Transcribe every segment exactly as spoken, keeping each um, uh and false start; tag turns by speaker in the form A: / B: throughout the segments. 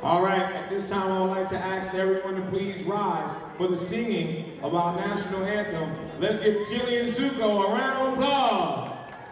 A: All right, at this time I would like to ask everyone to please rise for the singing of our national anthem. Let's give Jillian Zuko a round of applause.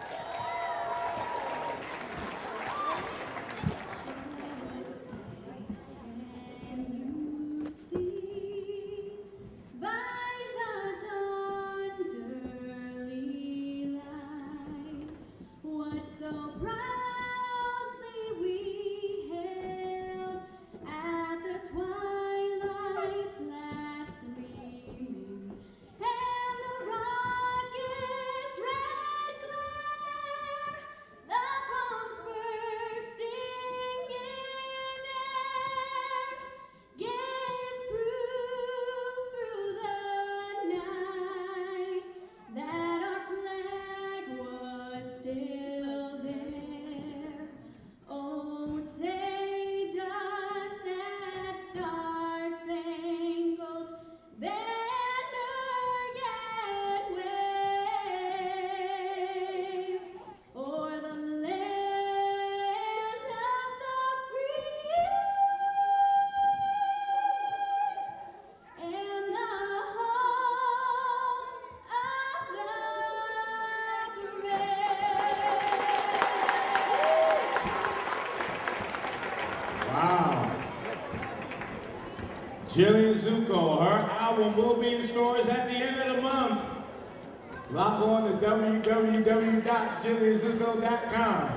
A: Jillian Zuko, her album will be in stores at the end of the month. Log on to w w w dot jillian zuko dot com.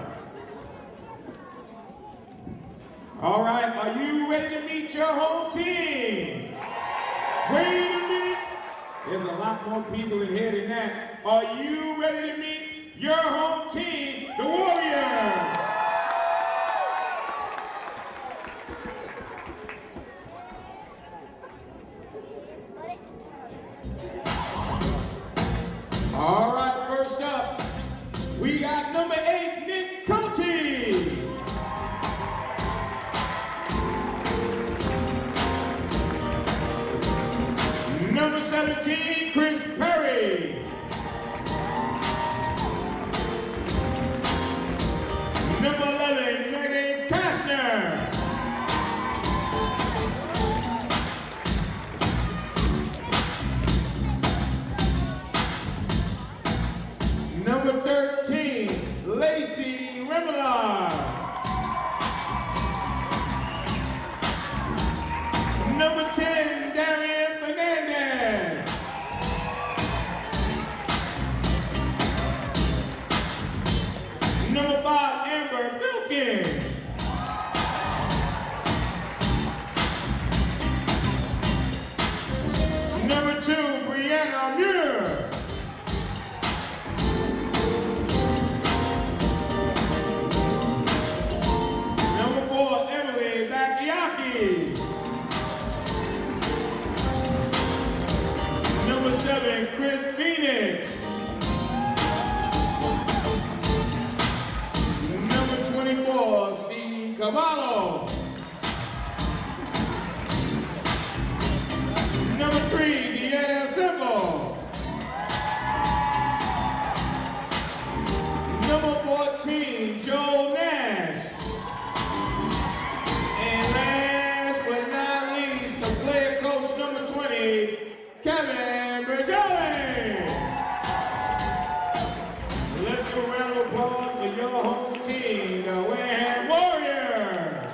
A: All right, are you ready to meet your home team? Wait a minute. There's a lot more people in here than that. Are you ready to meet your home team, the Warriors? All right, first up, we got number eight, Nick Cote. Number seventeen, Chris Perry. Number eleven, Megan Kastner. Number thirteen, Lacey Remillard. Number ten, Darian Fernandez. Number five, Amber Wilkins. Number two, Brianna Muir. Number seven, Chris Phoenix. Number twenty-four, Steve Cavallo. Number three, Deanna Semple. Number fourteen, Joe Nash. And last but not least, the player coach number twenty, Kevin Bergelli. Let's give a round of applause for your home team, the Wareham Warriors.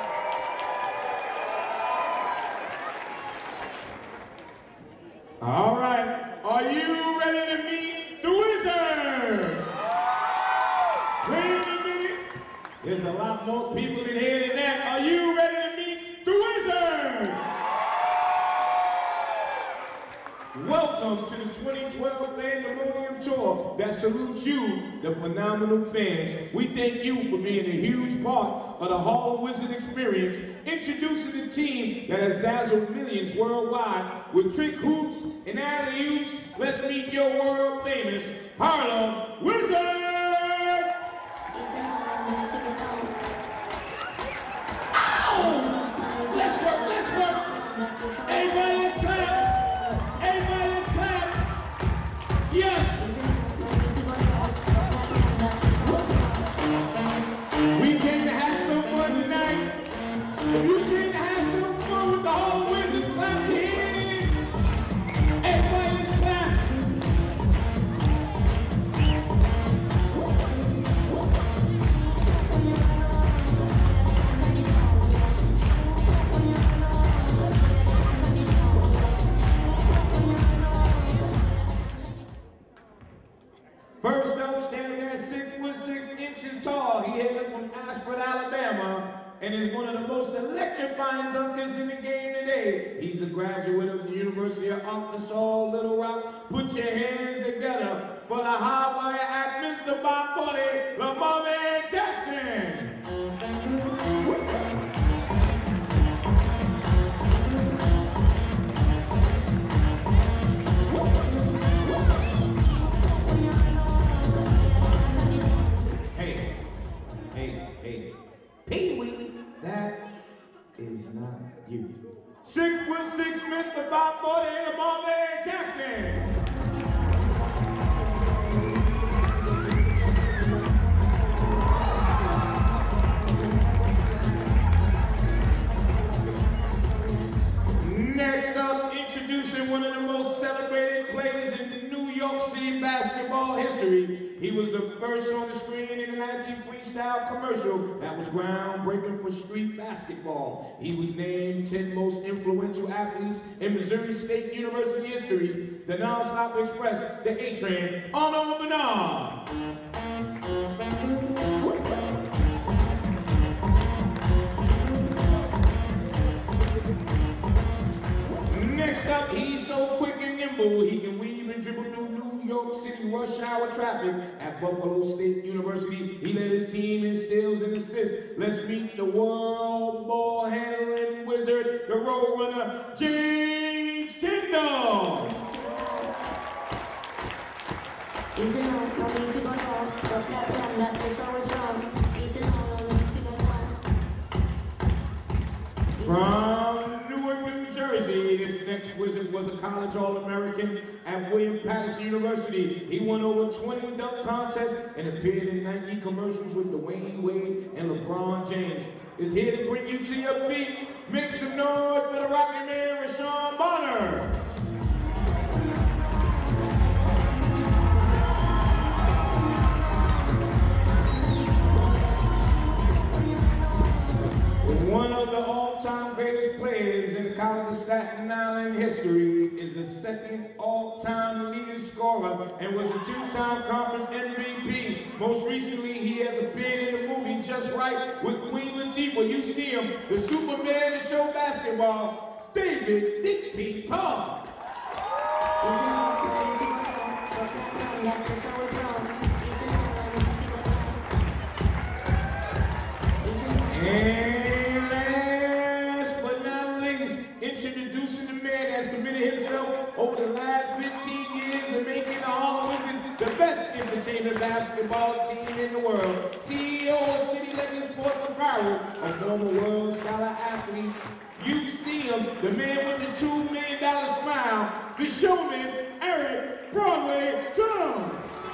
A: All right, are you ready to meet the Wizards? Wait a minute. There's a lot more people in here than that. Are you ready to meet the Wizards? Welcome to the twenty twelve Pandemonium Tour that salutes you, the phenomenal fans. We thank you for being a huge part of the Harlem Wizard experience, introducing the team that has dazzled millions worldwide with trick hoops and alley-oops. Let's meet your world famous Harlem Wizards! Ow! Let's work, let's work! Everybody, let's clap! Everybody, let's clap! Yes! We came to have some fun tonight. If you inches tall. He hails from Ashford, Alabama, and is one of the most electrifying dunkers in the game today. He's a graduate of the University of Arkansas, Little Rock. Put your hands together for the high wire act, Mister Bob forty, Lamar Jackson. Hey, hey, hey, Pee-wee, that is not you. Six foot six, Mister Bob forty, Lamar Jackson. Next up, introducing one of the most celebrated players in New York City basketball history. He was the first on the screen in the Nike Freestyle commercial that was groundbreaking for street basketball. He was named ten most influential athletes in Missouri State University history. The Non-Stop Express, the A-Train, Arnold Bernard. Next up, he's so quick and nimble, he can weave and dribble through New York City rush hour traffic. At Buffalo State University, he led his team in steals and assists. Let's meet the world ball handling wizard, the road runner, James Tyndall.
B: Easy on, no need to go down, but that plan, that is how it's from. Easy on, no need to go down.
A: From Newark, New Jersey, this next wizard was a college All-American at William Patterson University. He won over twenty dunk contests and appeared in Nike commercials with Dwayne Wade and LeBron James. Is here to bring you to your feet. Make some noise for the Rocky Man, Rashawn Bonner. One of the all-time greatest players in the College of Staten Island history is the second all-time leading scorer and was a two-time conference M V P. Most recently, he has appeared in the movie Just Right with Queen Latifah. You see him, the Superman of show basketball, David Digby Paul. And last but not least, introducing the man that's committed himself over the last fifteen years to making the Harlem Wizards the best entertainment basketball team in the world. C E O of City Legends Sports Apparel, a former world scholar athlete. You see him, the man with the two million dollar smile, the showman, Eric Broadway Jones.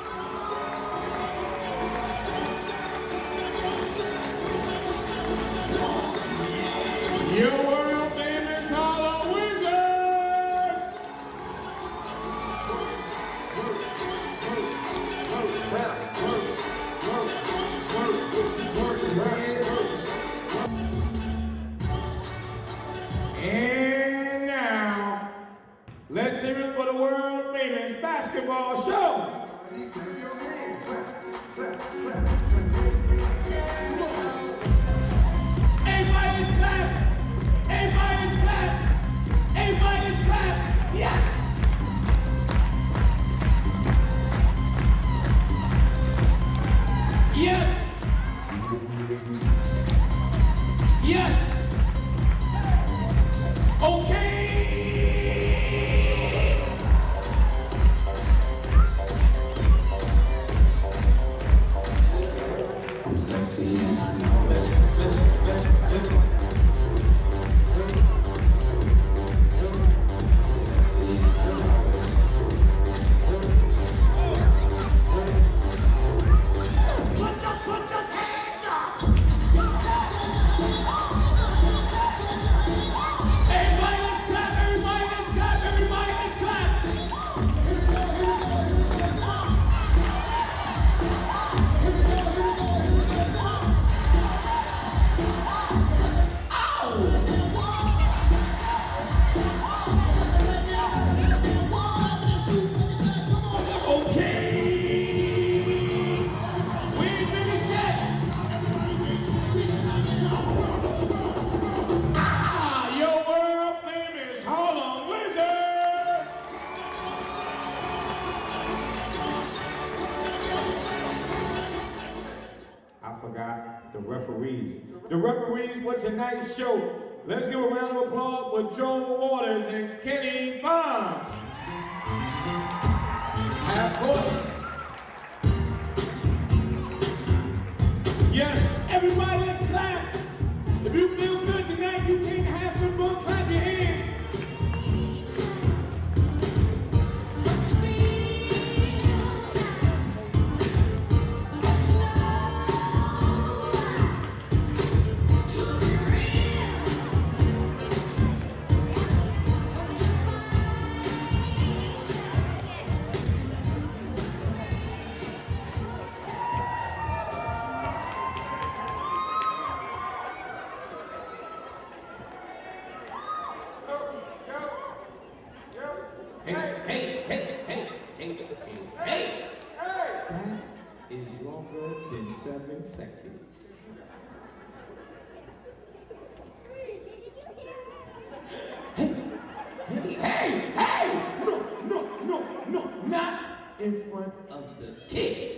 A: Your world famous Harlem Wizards! And now, let's hear it for the world famous basketball show. Everybody's clap! Everybody's clap! Everybody's clap! Yes! Yes! Yes! Okay!
C: I'm sexy and I know it.
A: Listen, listen, listen.
C: I'm sexy and I know it. Put your, put your hands up!
A: Everybody let's clap, everybody let's clap, everybody let's clap! I forgot the referees. The referees for tonight's show. Let's give a round of applause for Joe Waters and Kenny Bonds. Half court. Yes, everybody, let's clap. If you feel good tonight, you can't have some fun, clap your hands. Seven seconds. Hey, hey, hey, hey! No, no, no, no, not in front of the kids.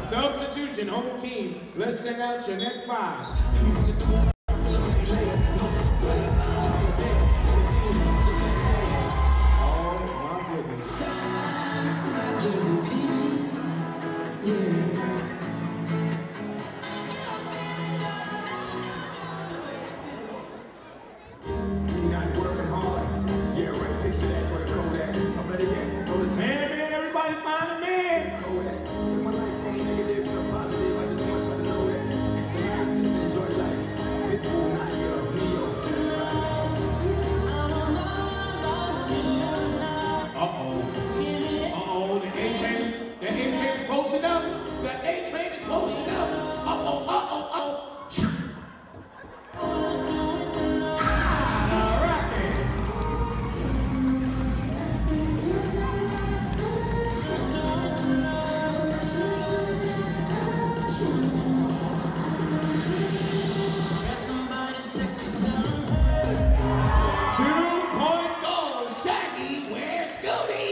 A: Substitution, home team. Let's send out your next five. Oh my goodness.
D: You're not working hard. Yeah, right. Picture that with a Kodak. I'm better yet. Go to ten.
A: Man, man, everybody find a man.
D: Kodak. Took my life from negative to positive. I just want you to know that. And tonight, just enjoy life. Pitbull, not your Neo. That's right.
A: Uh-oh. Uh-oh, the A-Train, the A-Train is posting up. The A-Train is posting up. Uh-oh, uh-oh, uh-oh. Ah, rocket. Two-point goal, Shaggy, where's Scooty?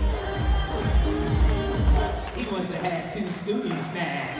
A: He must have had two Scooty snacks.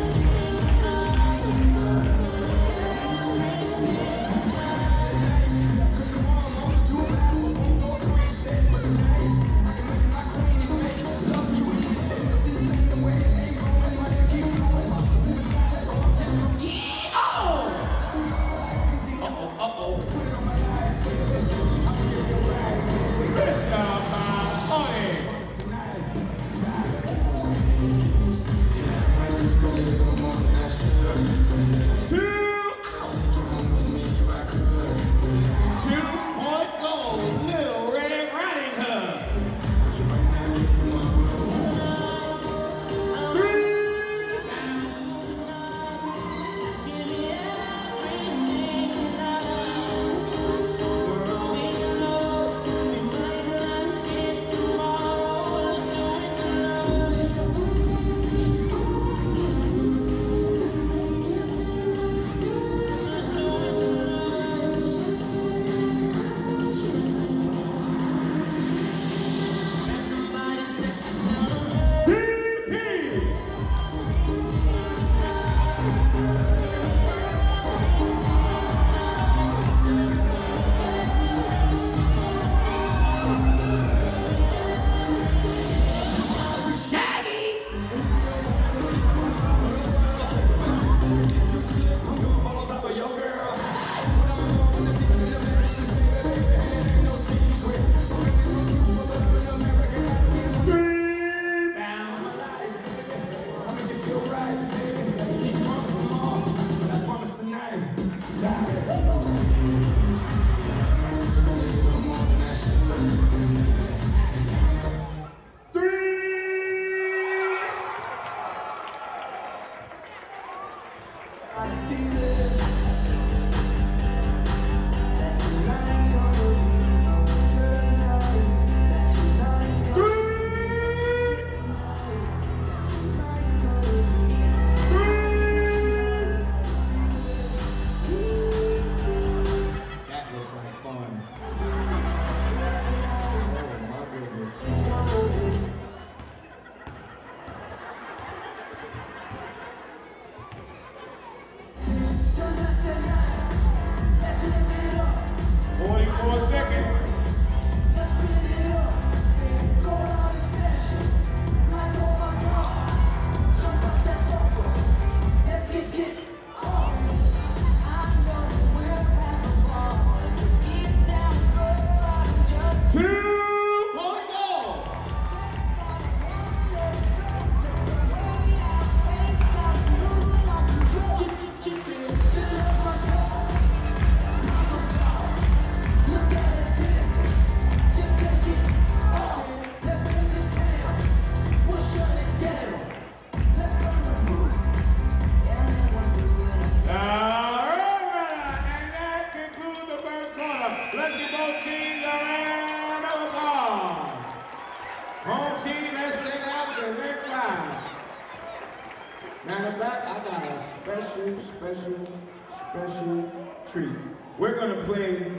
A: Matter of fact, I got a special, special, special treat. We're gonna play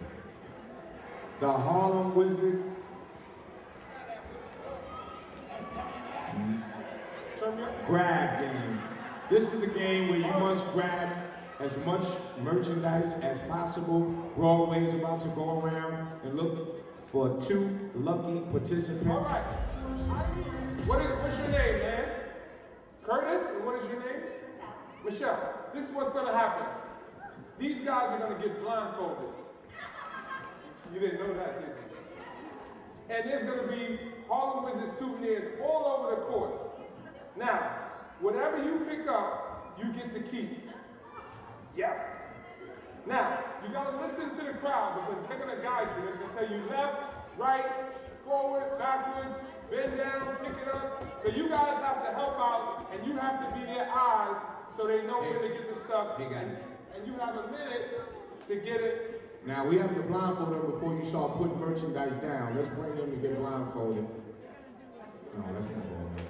A: the Harlem Wizards. Mm-hmm. grab game. This is a game where you must grab as much merchandise as possible. Broadway is about to go around and look for two lucky participants.
E: All right. What is, what's your name, man? Curtis? And what is your name? Michelle. Michelle. This is what's going to happen. These guys are going to get blindfolded. You didn't know that, did you? And there's going to be Harlem Wizards souvenirs all over the court. Now, whatever you pick up, you get to keep. Yes. Now, you got to listen to the crowd because they're going to guide you. They're going to tell you left, right, forward, backwards, bend down, pick it up. So you guys have to help out, and you have to be their eyes so they know hey, where to get the stuff.
A: Hey guys.
E: And you have a minute to get it.
A: Now, we have to blindfold them before you start putting merchandise down. Let's bring them to get blindfolded. No, that's not going.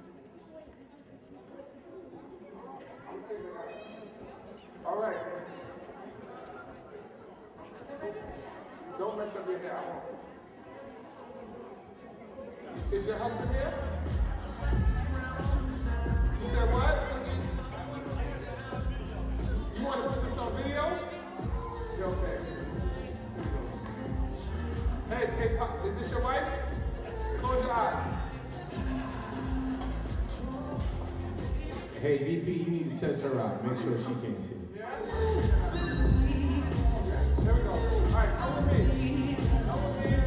E: All right. Don't mess up your hair. I won't. Is your husband here? You said what? You want to put this on video? You're okay. Hey, hey, is this your wife? Close your eyes.
A: Hey, V P, you need to test her out. Make sure she can't see.
E: Yeah? There we go. All right, come with me. Come with me.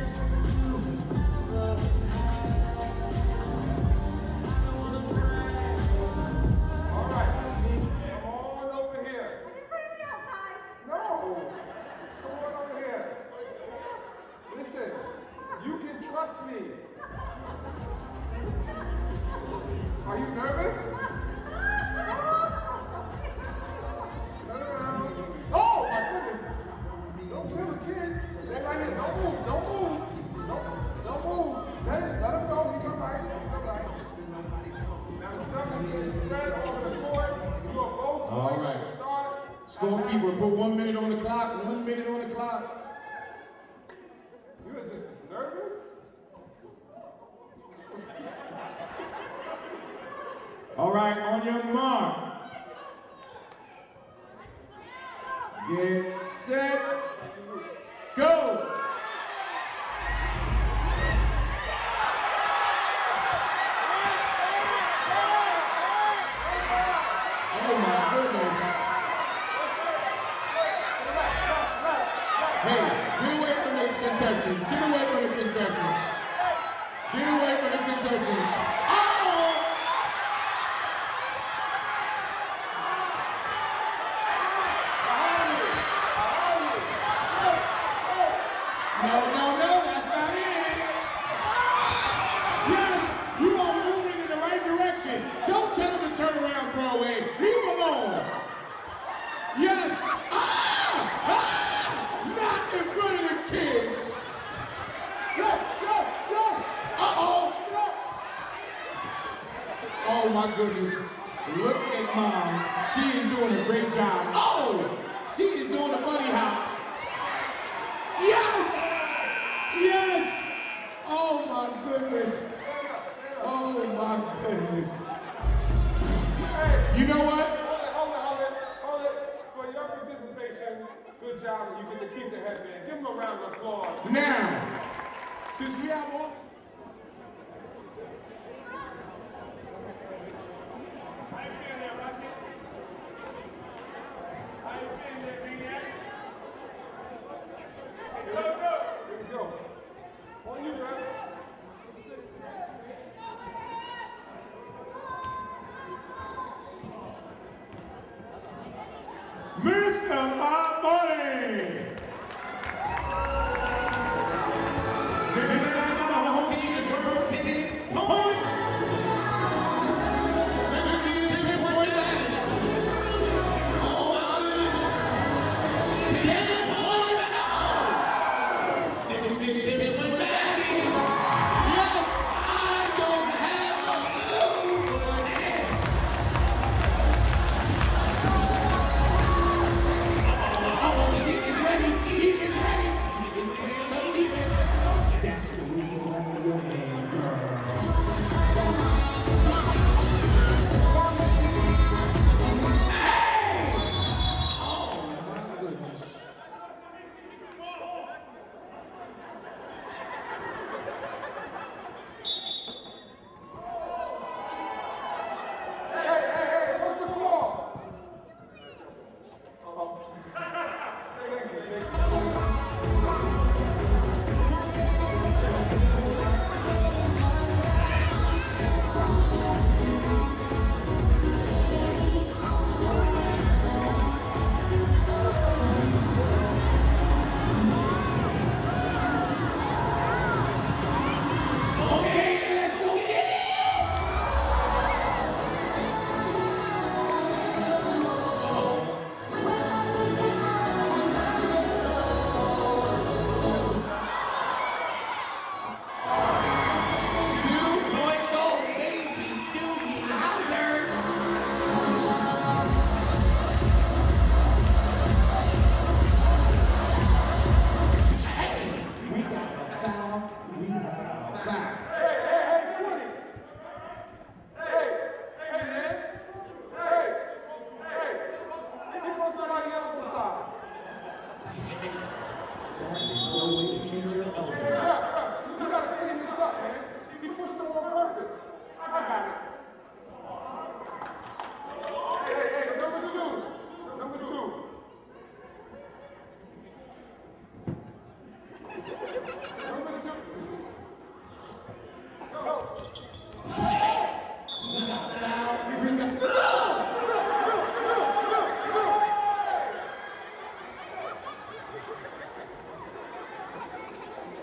E: All right. Come on over here. No. Come on over here. Listen, you can trust me. Are you nervous? Oh my goodness! Don't kill the kid. Stay right here. Don't move. Don't move. Don't, don't move. Let it. Let him go. He's all right. He's all right. Now the second is spread over the court. You are both
A: all right. Scorekeeper, put one minute on the clock. One minute on the clock.
E: You are just nervous.
A: All right, on your mark. Get set, go! Oh my goodness. Hey, get away from the contestants. Get away from the contestants. Get away from the contestants. Oh! No, no, no, that's not it. Yes, you are moving in the right direction. Don't tell him to turn around, Broadway. Leave him alone. Yes. Ah! Ah! Not in front of the kids. Go, go, go. Uh-oh. Go. Oh, my goodness. Look at Mom. She is doing a great job. Oh, she is doing a bunny hop. Yes! Yes! Oh my goodness! Oh my goodness!
E: Hey,
A: you know what?
E: Hold it, hold it, hold it, hold it. For your participation, good job, and you get to keep the headband. Give them a round of applause.
A: Now, since we have all.
E: How you feeling there, Rocky? How you feeling there, Maniac? Hey, go, go! Here we go. On you, man.
A: Mister My Money!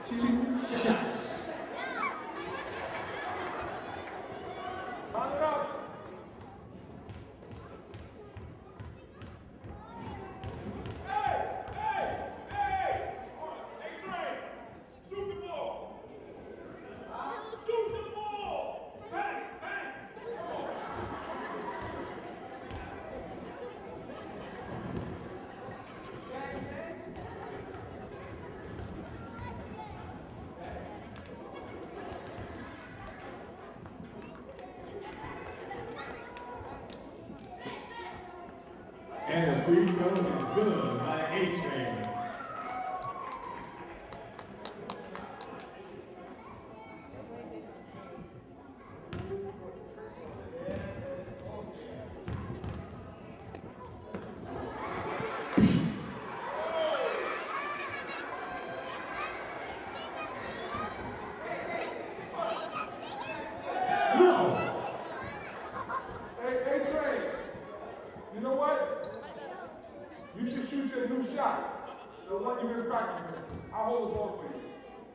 A: two shots.
E: Count it up. Hey, hey, hey! Hey, Trey, shoot the ball. Shoot the ball. Bang, bang.
A: And the free throw is good by A-Train.
E: Hey, hey, Trey, you know what? You should shoot your new shot. The one you've been practicing. I'll hold the ball for you.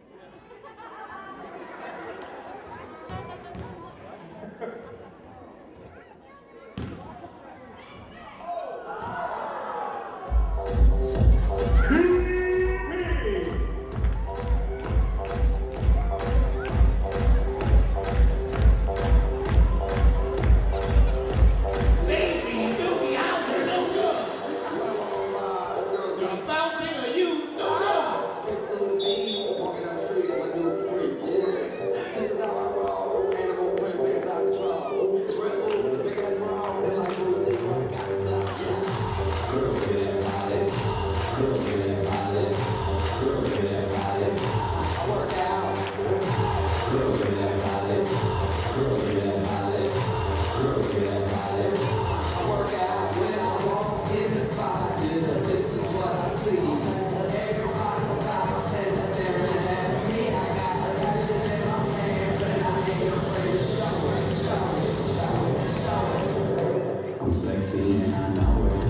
C: I'm sexy and I know it.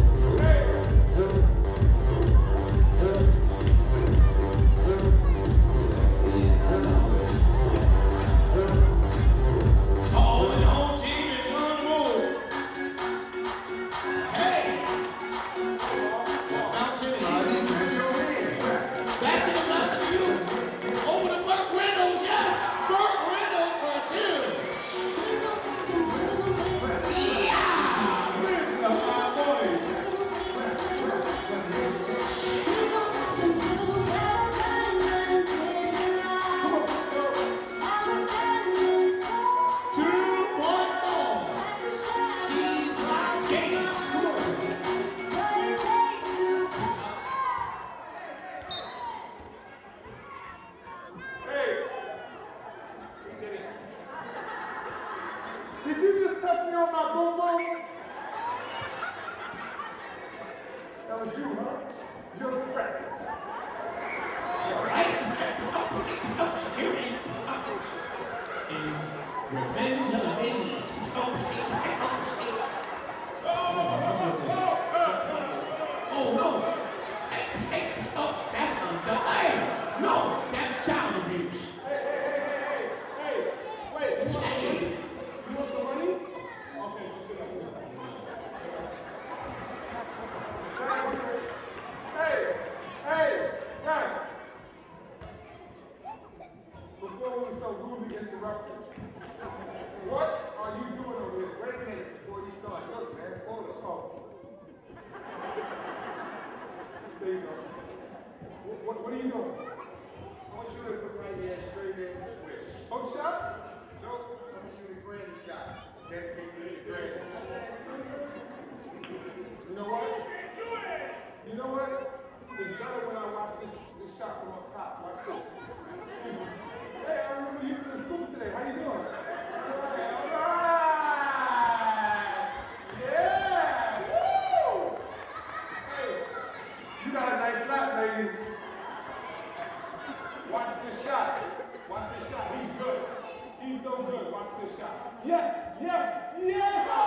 C: I'm sexy and I know it.
A: Oh, the home team is on the move. Hey! Out to the back to the left of you. Over to Burke Reynolds, yes! Burke Reynolds for two. Yeah! Where's the five boys? Two, one, more. She's my game. Come on.
E: Hey! Did you just touch me on my boom boom? That was you, huh? You're fat.
A: Revenge of the Indians. Oh no! Hey, hey, oh, that's undone. Hey, no, that's child abuse.
E: Hey, hey, hey, hey, hey, hey, wait, you want,
A: Hey.
E: you want some money? Okay, let's do that. Hey, hey, guys. Before we so rudely interrupted, what are you doing over here? Wait a minute before you start. Look, man, hold it. Oh. There you go. What, what, what are you doing? I want you to put right here straight in and switch. Hook shot? No, I want you to granny shot. Dedicate to the granny. You know what? You know what? It's better when I watch this, this shot from up top. Watch this. Hey, I remember you to the school today. How you doing? All right. All right. Yeah. Woo! Hey, you got a nice lap, lady. Watch this shot. Watch this shot. He's good. He's so good. Watch this shot. Yes, yes, yes! Oh!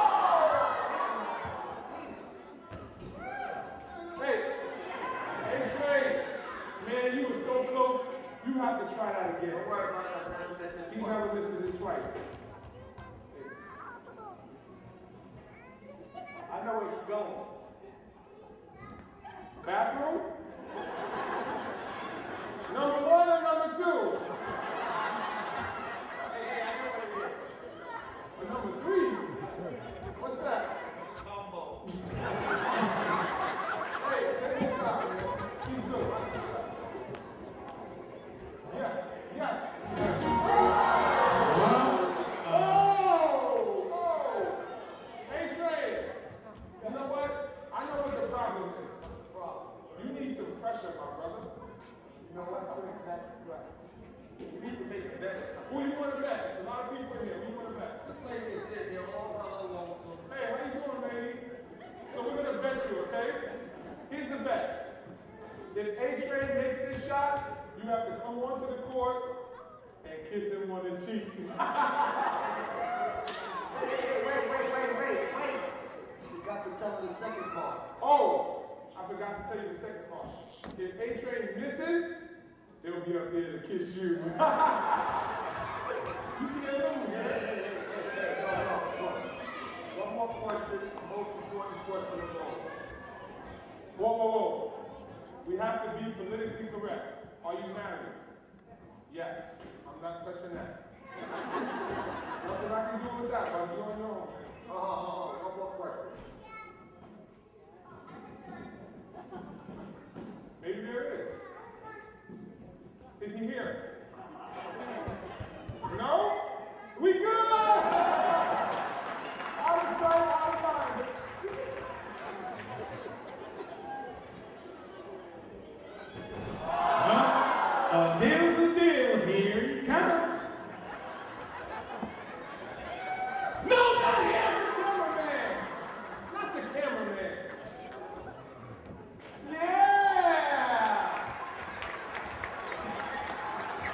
E: Hey, hey, Trey. Man, you were so close. You have to to try that again.
F: Don't worry about that. Never miss it
E: He
F: twice.
E: never misses it twice.
F: I know where she's going.
E: Bathroom? Number one or number two?
F: Hey, hey, I know where it is.
E: Or number three? What's that?
F: Combo.
E: Hey, check this out, man. She's good. Yes, yes. Oh! Oh! Hey, Trey. You know what? I know what the problem is. You need some pressure, my brother.
F: You know what? I'm exactly right. You need to make a bet or something.
E: Who you want to bet? There's a lot of people in here. Who you want to bet?
F: This lady is sitting here all by her lonesome.
E: Hey, how you doing, lady? So we're going to bet you, okay? Here's the bet. If A-Train makes this shot, you have to come onto the court and kiss him on the cheek.
F: Hey, hey, hey, wait, wait, wait, wait, wait. You got to tell me the second part.
E: Oh, I forgot to tell you the second part. If A-Train misses, they'll be up there to kiss you. You can't lose.
F: Hey, hey, hey, hey, hey, no, no, no. One more question, most important question of all.
E: Whoa, whoa, whoa. We have to be politically correct. Are you married? Yes. I'm not touching that. Nothing I can do with that, but you're on your own.
F: Oh, oh, oh, one more question.
E: Maybe there is. Is he here? No? We good! Out of sight, out of mind.
A: A deal's a deal. Here he comes.
E: No, not him! The cameraman! Not the cameraman. Yeah!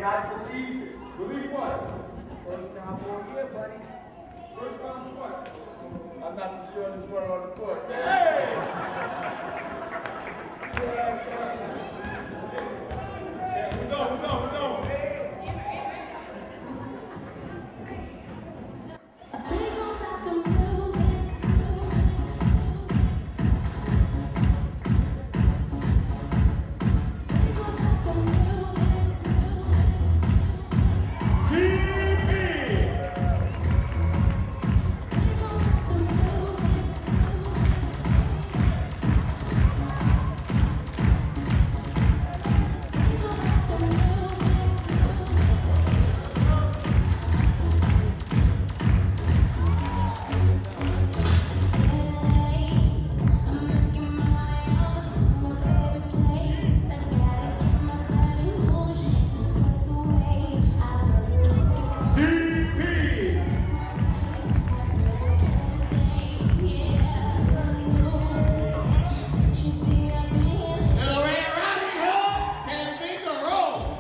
F: cannot believe it.
E: Believe what?
F: First time all year, buddy.
E: First time what?
F: I'm not the shortest one on the court, man.
E: Hey! Yeah, what's up, what's up, what's up?
B: Please don't stop the music. Please don't stop the music.
A: T P!
B: Please don't stop the music. Please don't stop the I'm making my way over to my favorite place. I gotta get my body moving, shake the stress away. I wasn't looking for
A: T P!
B: yeah, I know it should be up in here.
A: Little Red Riding Hood can make a roll.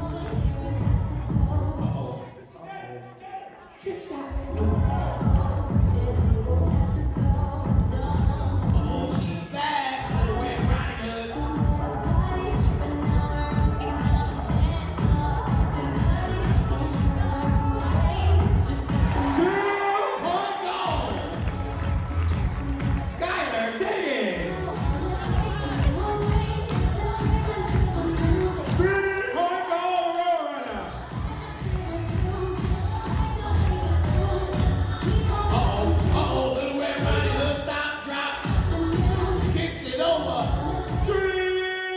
B: Trick shot is the way. You don't have to go down.
A: Oh, she's back. Little Red Riding Hood.
B: Body, but now we're rocking on the dance floor tonight. It has our ways, just like
A: Two point goal. Skylar Diggins. Three point goal Roadrunner. Uh-oh, uh-oh, Little Red Riding Hood, stop, drop, kicks it over. Three.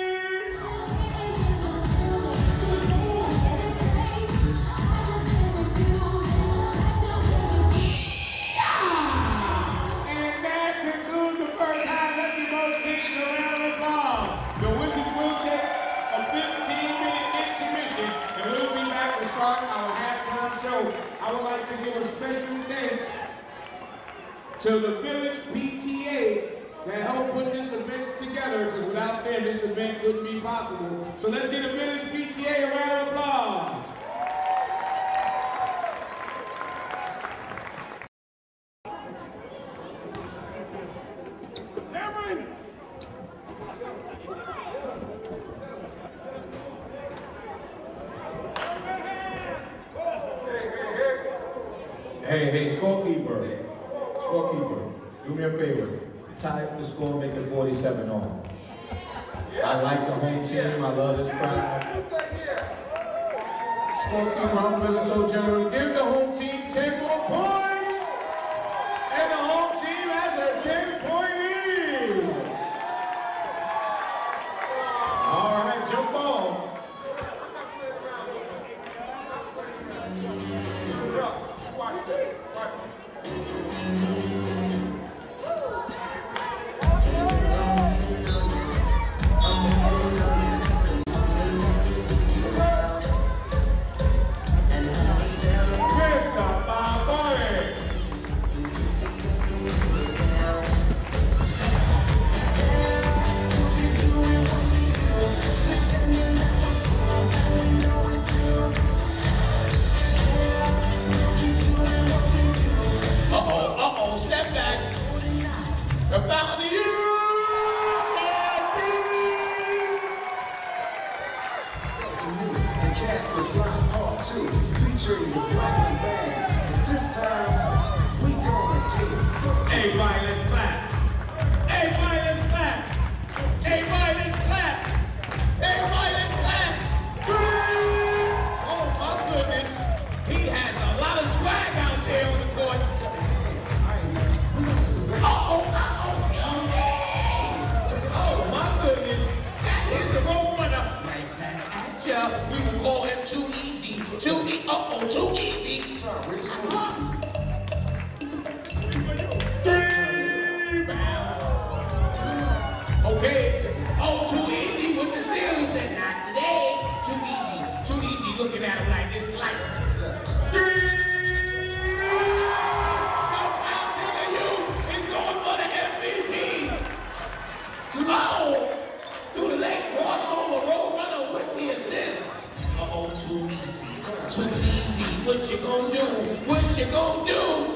A: And that concludes the first half. Let's give both teams a round of applause. The Wizards will take a fifteen minute intermission, and we'll be back to start our halftime show. I would like to give a special thanks to the Village P T A that helped put this event together, because without them, this event wouldn't be possible. So let's give the Village P T A a round of applause.
E: Cameron!
A: Hey, hey, scorekeeper, scorekeeper, do me a favor. Tie up the score, make it forty-seven all. I like the home team, I love this crowd. Scorekeeper, I'm feeling so generous. Give the home team ten more points! And the home team has a ten point lead! All right, jump ball. Mister Barbari. Uh-oh, uh-oh, step back. About you.
D: The cast the slime part two, featuring the Viking band. This time, we gonna get
A: Everybody, let's clap. Everybody, let's clap. Everybody, let's clap. Everybody, let's clap. Three. Oh, my goodness. He has a lot of swag out there on the court. Uh-oh, uh-oh, oh, my goodness. That is the road runner. Right back at ya. We will call him too easy. Too easy. Uh-oh, too easy. Three round. Okay. Oh, too easy with the steal. He said, not today. Too easy. Too easy looking at him like this light. Three. Go out to the youth. He's going for the M V P. Oh. Through the leg, crossover, road runner with the assist. Uh-oh, too easy.
G: you gonna do?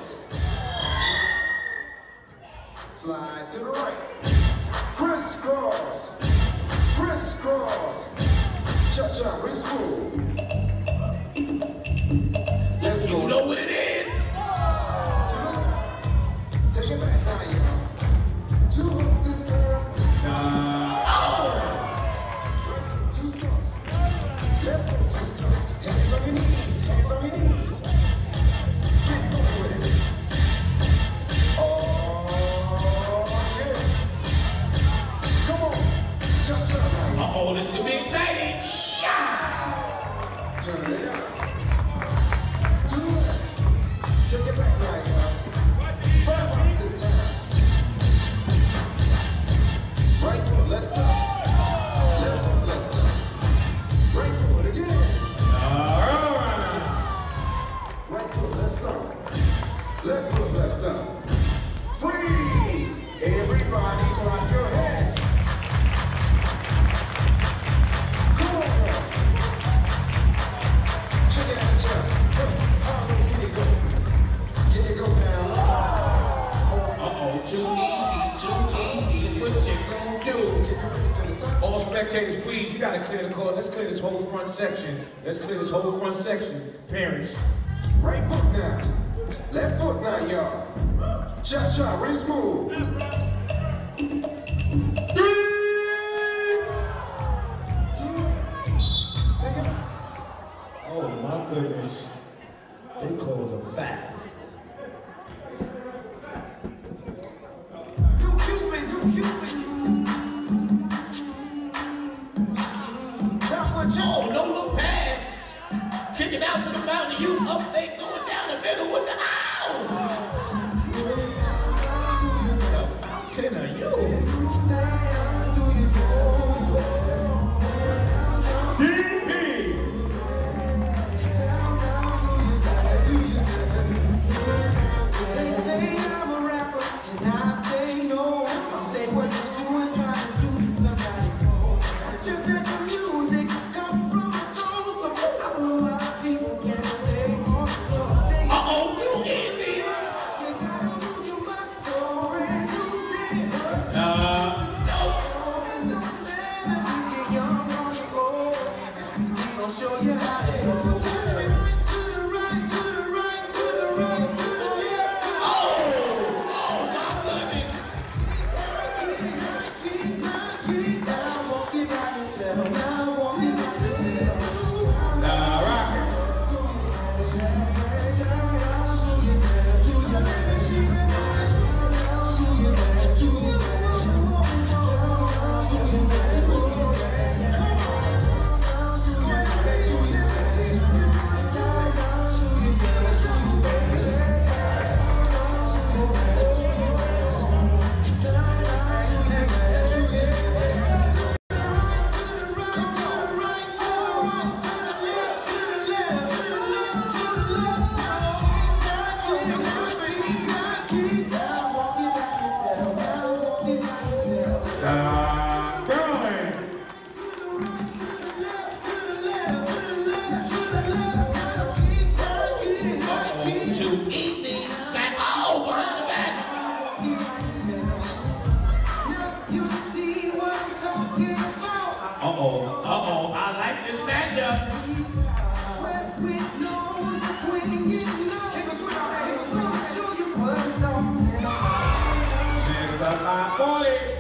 F: Slide to the right. Crisscross. Crisscross. Cha-cha, wrist move. Let's go.
G: You know what it is?
F: Take it back now, y'all. Two hooks this time. Two strokes. Left foot, two strokes. Hands on your knees. Hands on your knees. Get going with it. Oh, yeah. Come on. Cha-cha.
G: Uh-oh, this is gonna be exciting.
F: Turn it up. Do it. Take it back right now. Five hops this time. Right foot, let's stop. Left foot, let's stop. Right foot again. Right foot, let's stop. Left foot, let's stop. Freeze! Everybody clap your hands. Come on now. Check it out, Chuck. How low can you go? Can you go down?
G: Uh-oh, too easy, too easy. What you gonna do?
A: All spectators, please, you gotta clear the court. Let's clear this whole front section. Let's clear this whole front section. Parents.
F: Right foot now. Left foot now, y'all. Cha-cha, wrist move. Take it.
A: Oh my goodness. They clothes are fat.
F: You Cupid, you Cupid. That's what you
G: Oh, no look pass. Kick it out to the fountain. You up, they going down the middle with the ow. The fountain of you.
A: D P.
F: They say I'm a rapper, and I say no. I say what you do and try to do, somebody know. Just let the music come from my soul, so I don't know why people can't stay on the floor. They
G: Uh-oh, too easy.
F: you gotta move your muscle and do this.
A: Uh,
F: And don't let it get young on the road. We gon' show you how to go. To the right, to the right, to the right, to the right, to the left, to the
G: Oh, oh, my goodness.
A: nah, rock it. Uh, going.
G: Uh-oh, too easy. Say, oh, behind the back. Uh-oh, uh-oh, I like this matchup.
A: Hands up, high forty.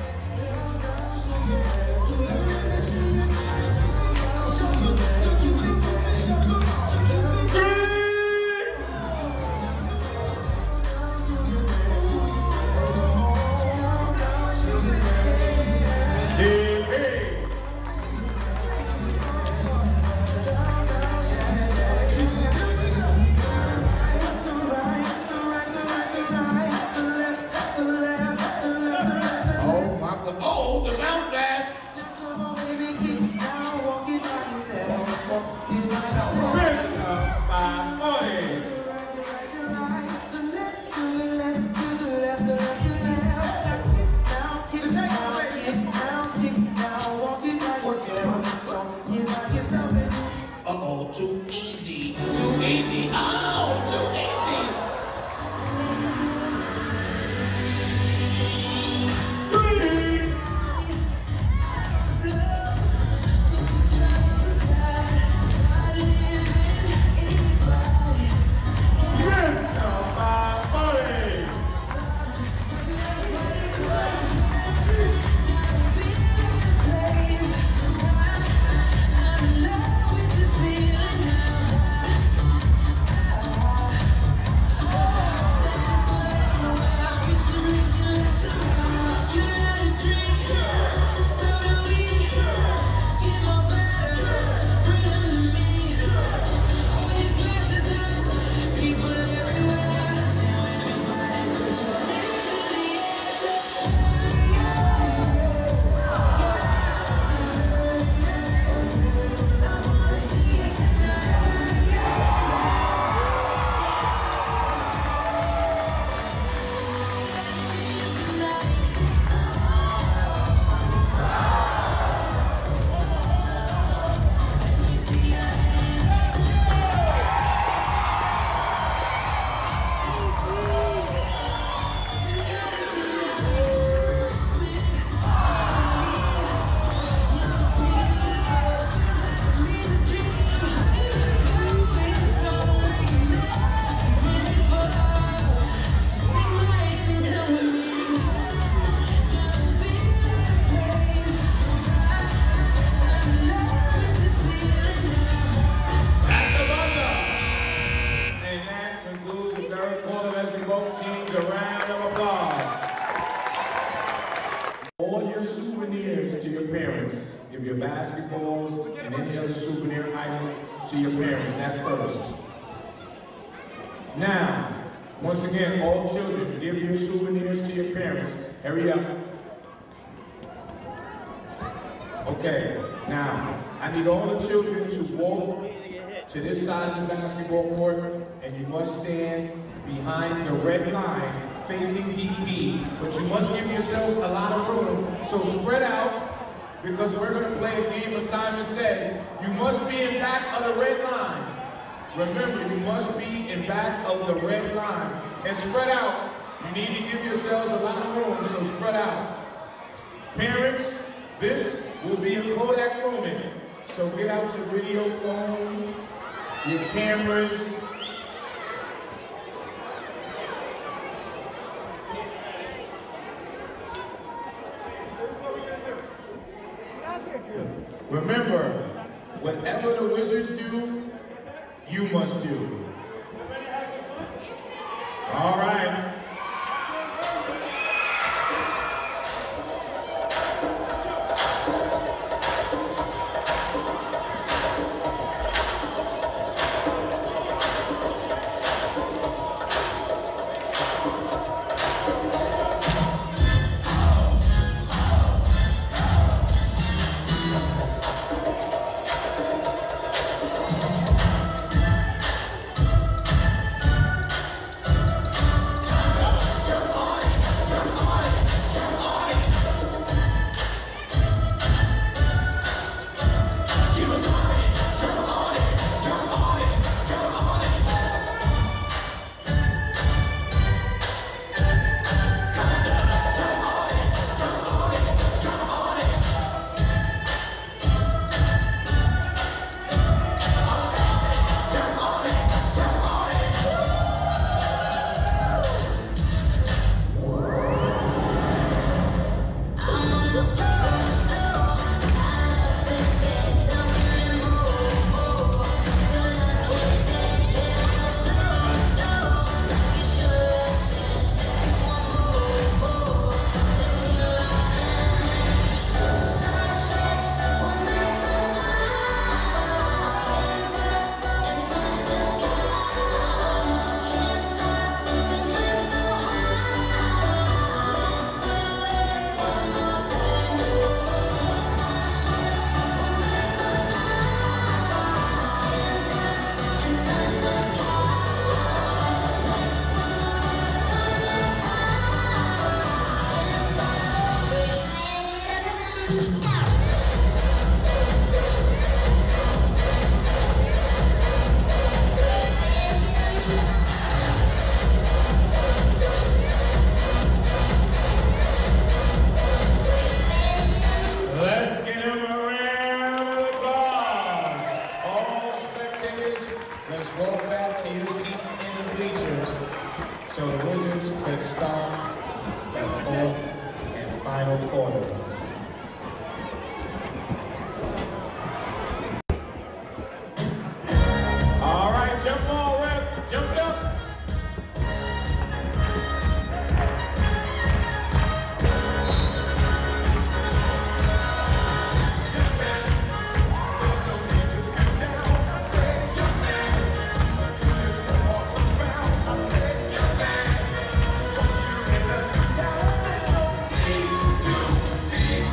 A: D P.
G: Oh, my God. Oh, the bounce back.
A: Fist up, five forty.
G: Uh-oh, too easy, too easy. Oh, too
A: all your souvenirs to your parents. Give your basketballs and any other souvenir items to your parents. That's first. Now, once again, all children, give your souvenirs to your parents. Hurry up. Okay, now, I need all the children to walk to this side of the basketball court, and you must stand behind the red line facing D P, but you must give yourselves a lot of room. So spread out, because we're going to play a game assignment says you must be in back of the red line. Remember, you must be in back of the red line. And spread out. You need to give yourselves a lot of room, so spread out. Parents, this will be a Kodak moment. So get out your video phone, your cameras. Remember, whatever the Wizards do, you must do. All right.
F: Be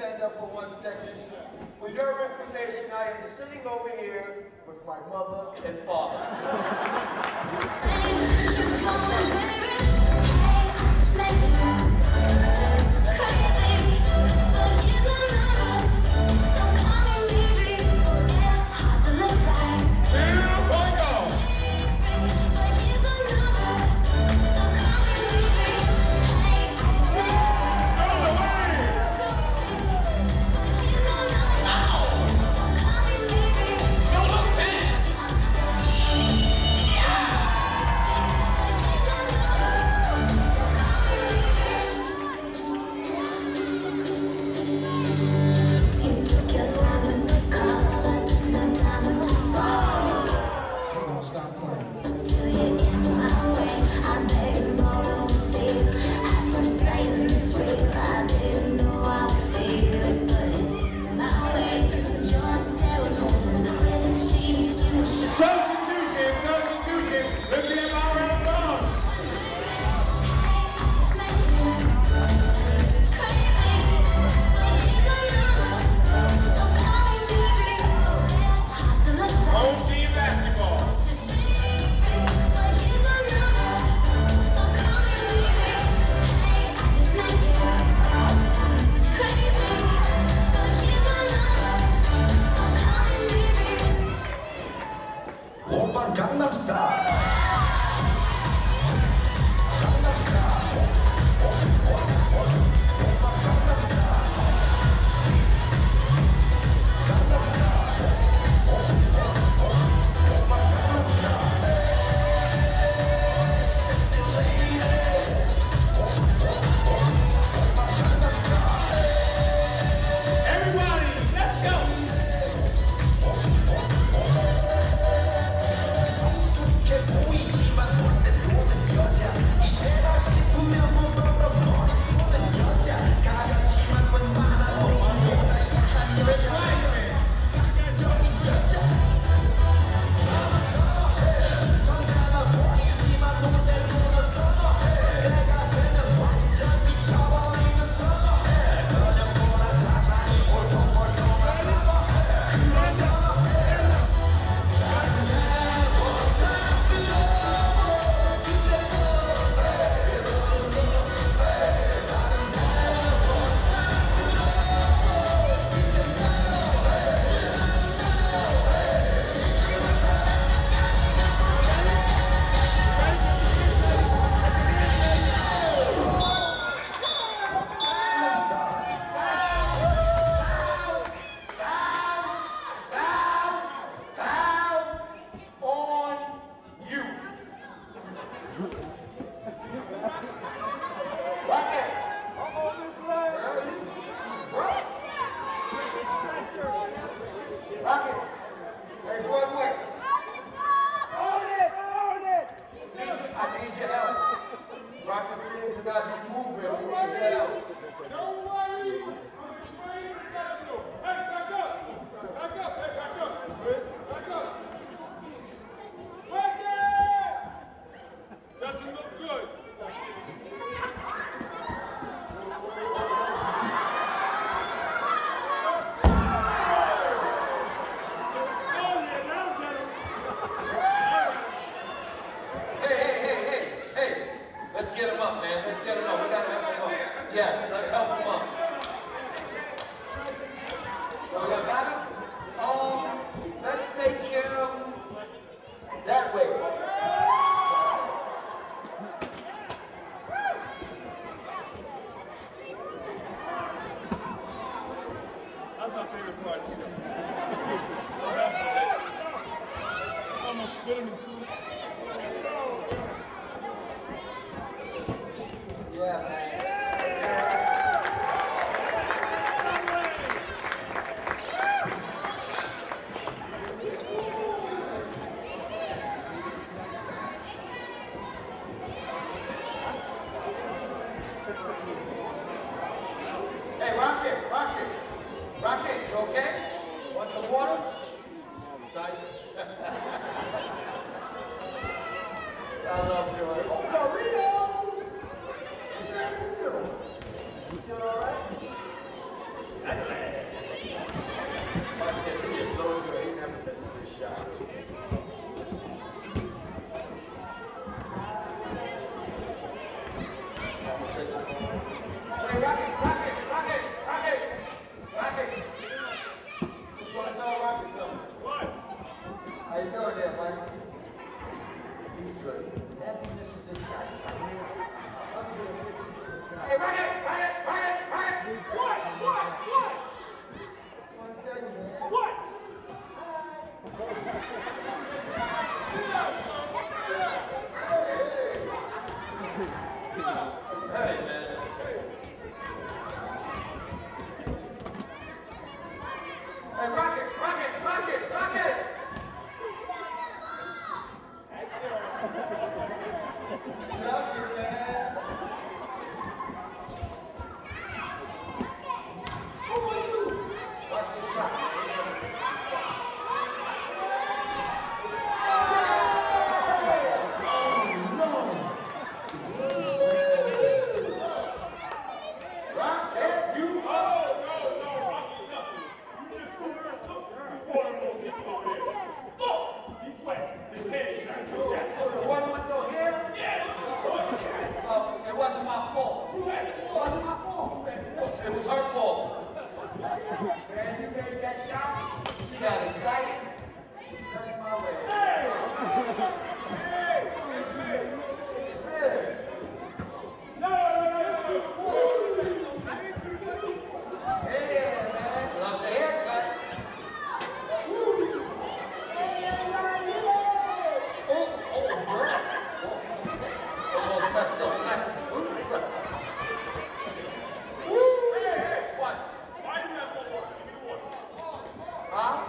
H: stand up for one second. For your information, I am sitting over here with my mother and father.
I: Look, he's wet. His head is not good.
H: The one with no hair?
I: Yeah,
H: Uh, it wasn't my fault.
I: who had the
H: It
I: ball?
H: wasn't my fault. It was her fault. Man, you made that shot. She got excited. She touched my leg.
I: Hey!
H: Hey! It's it.
I: No, no, no, no.
H: Yeah, man. Love the haircut. Oh, oh, girl. Oh, almost messed up my oops. Woo! Hey, hey, what?
I: Why do you have no water? Give me the water.
H: Huh?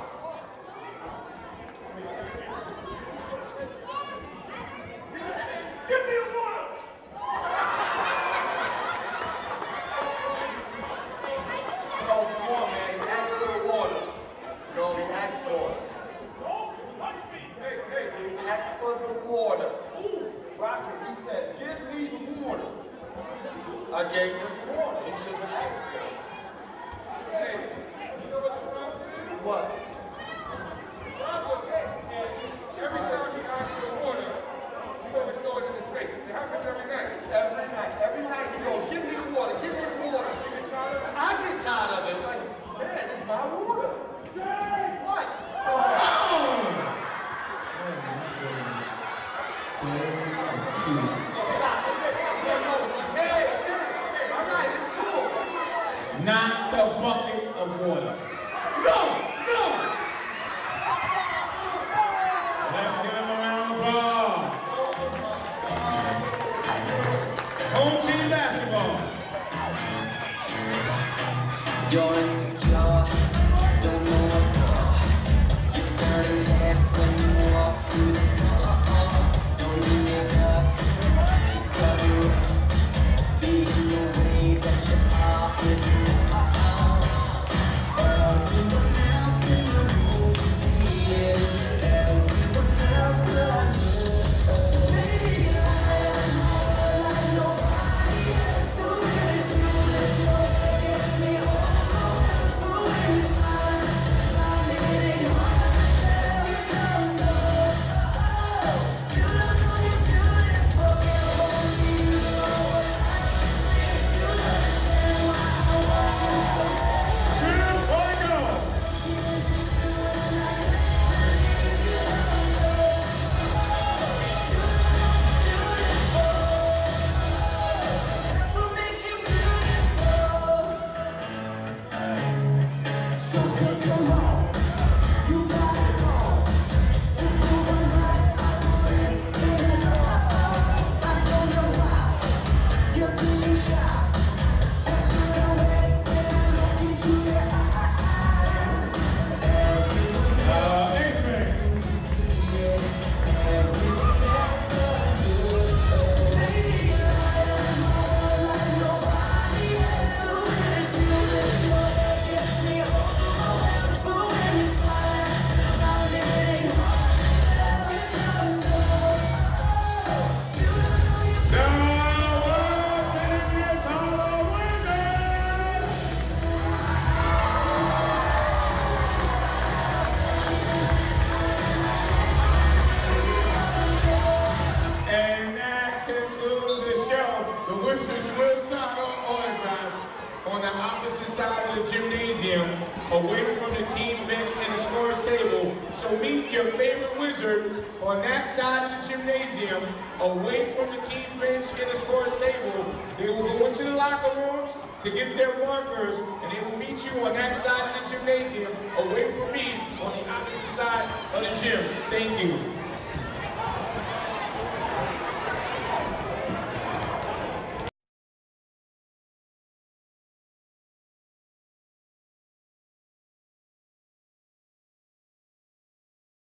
I: Give me the water!
H: No, come on, man. You asked for the water. You only asked for it.
I: Don't touch me!
E: Hey, hey,
H: You asked for the water. Rocket, he said, give me the water. I gave him the water. He should have asked for it.
E: hey, you know what the problem is?
H: What?
E: Every time he asks for water, you always throw it in his face. It happens every night.
H: Every night, every night he goes, give me the water, give me the water.
E: You get tired of it?
H: I get tired of it. Like, man, it's my water. What? Hey, hey, all right, it's cool.
A: Not the bucket of water. No! No! Let's give him a round of applause. Home team basketball.
C: You're insecure, don't know what for. You're turning heads when you walk through the door. Don't need makeup to cover up. Being the way that you are is enough. Everyone else in the room can see it. Everyone else but you. Maybe I am more like nobody else. The way that you flip gets me overwhelmed. But when you smile, I it ain't hard to tell. You don't know. You don't know you're beautiful. Only you know what I can see. You understand why I want you so bad.
A: Here we go.
C: That's what makes you beautiful. So good, come on. You got it all. To prove I'm right, I put it in a song. I don't know why you're being shy. That's the way when I look into your eyes. Everyone
A: Uh, Adrian.
C: can see it. Everyone else but you. Maybe I am more like nobody else. The way that you live gets me overwhelmed. But when you smile, I it ain't hard to tell. You don't know. You don't know you.
A: The World Champions Harlem Wizards. And that concludes the show. The Wizards will sign on autographs on the opposite side of the gymnasium, away from the team bench and the scorer's table. So meet your favorite Wizard on that side of the gymnasium, away from the team bench and the scorer's table. They will go into the locker rooms to get their markers, and they will meet you on that side of the gymnasium, away from me on the opposite side of the gym. Thank you.